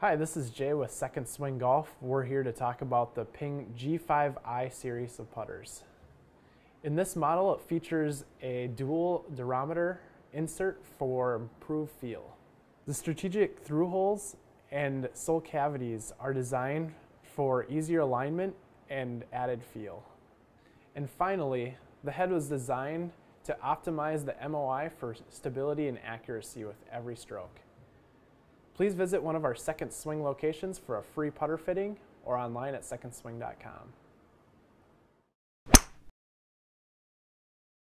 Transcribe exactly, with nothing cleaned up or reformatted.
Hi, this is Jay with Second Swing Golf. We're here to talk about the PING G five i series of putters. In this model, it features a dual durometer insert for improved feel. The strategic through holes and sole cavities are designed for easier alignment and added feel. And finally, the head was designed to optimize the M O I for stability and accuracy with every stroke. Please visit one of our Second Swing locations for a free putter fitting or online at second swing dot com.